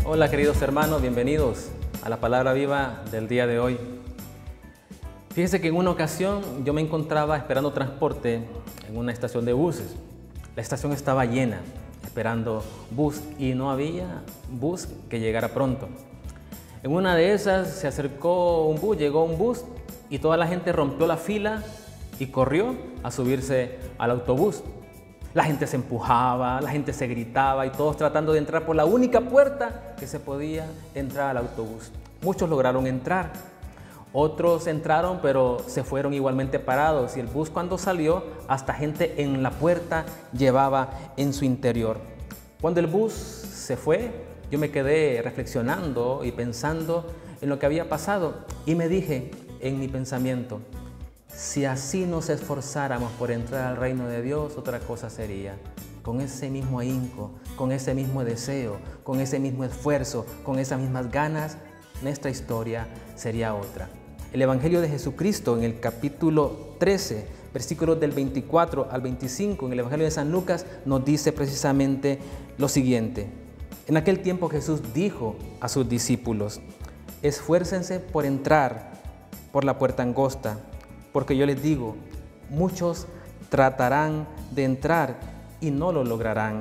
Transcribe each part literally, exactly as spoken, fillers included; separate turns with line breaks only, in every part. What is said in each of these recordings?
Hola queridos hermanos, bienvenidos a la palabra viva del día de hoy. Fíjese que en una ocasión yo me encontraba esperando transporte en una estación de buses. La estación estaba llena, esperando bus y no había bus que llegara pronto. En una de esas se acercó un bus, llegó un bus y toda la gente rompió la fila y corrió a subirse al autobús. La gente se empujaba, la gente se gritaba y todos tratando de entrar por la única puerta que se podía entrar al autobús. Muchos lograron entrar, otros entraron pero se fueron igualmente parados y el bus cuando salió hasta gente en la puerta llevaba en su interior. Cuando el bus se fue, yo me quedé reflexionando y pensando en lo que había pasado y me dije en mi pensamiento: si así nos esforzáramos por entrar al reino de Dios, otra cosa sería. Con ese mismo ahínco, con ese mismo deseo, con ese mismo esfuerzo, con esas mismas ganas, nuestra historia sería otra. El Evangelio de Jesucristo en el capítulo trece, versículos del veinticuatro al veinticinco, en el Evangelio de San Lucas, nos dice precisamente lo siguiente. En aquel tiempo Jesús dijo a sus discípulos: esfuércense por entrar por la puerta angosta, porque yo les digo, muchos tratarán de entrar y no lo lograrán.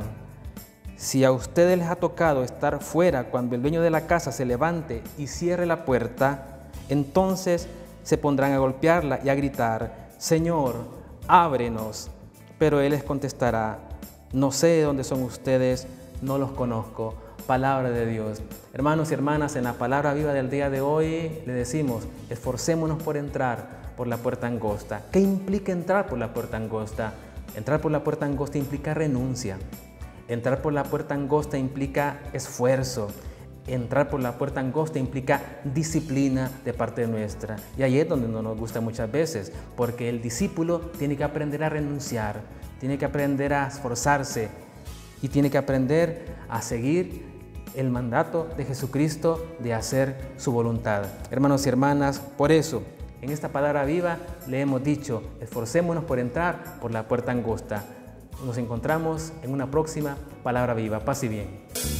Si a ustedes les ha tocado estar fuera cuando el dueño de la casa se levante y cierre la puerta, entonces se pondrán a golpearla y a gritar: Señor, ábrenos. Pero Él les contestará: no sé dónde son ustedes, no los conozco. Palabra de Dios. Hermanos y hermanas, en la palabra viva del día de hoy le decimos: esforcémonos por entrar por la puerta angosta. ¿Qué implica entrar por la puerta angosta? Entrar por la puerta angosta implica renuncia. Entrar por la puerta angosta implica esfuerzo. Entrar por la puerta angosta implica disciplina de parte nuestra. Y ahí es donde no nos gusta muchas veces, porque el discípulo tiene que aprender a renunciar, tiene que aprender a esforzarse y tiene que aprender a seguir el mandato de Jesucristo de hacer su voluntad. Hermanos y hermanas, por eso, en esta palabra viva le hemos dicho: esforcémonos por entrar por la puerta angosta. Nos encontramos en una próxima palabra viva. Paz y bien.